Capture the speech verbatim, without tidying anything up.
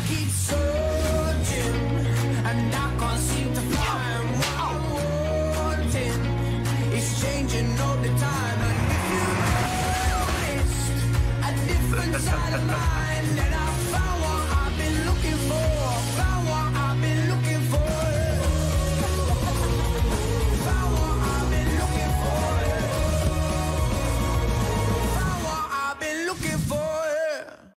keep searching, and I can't seem to find what I'm wanting. It's changing all the time, and if you noticed a different side of mine, then I